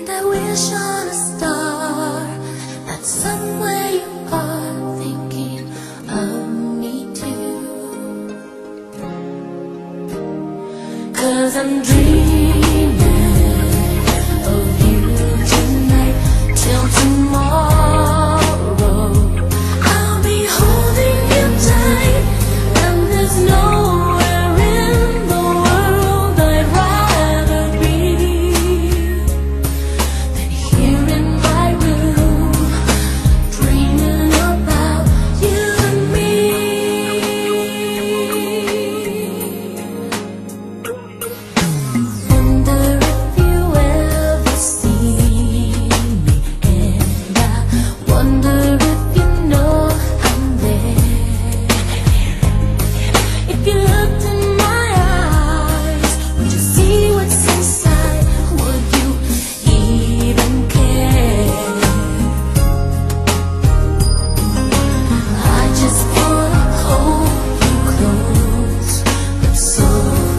And I wish on a star that somewhere you are thinking of me too. 'Cause I'm dreaming of you tonight till tomorrow. I'll be holding you tight, and there's nowhere in the world I'd rather be than here in my room, dreaming about you and me. Wonder if you ever see me, and I wonder if you know I'm there. If you looked in my eyes, would you see what's inside? Would you even care? I just wanna hold you close, but so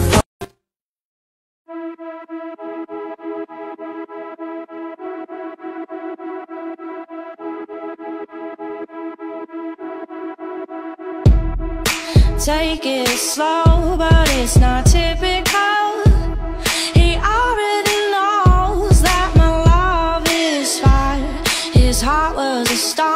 take it slow, but it's not typical. He already knows that my love is fire. His heart was a star.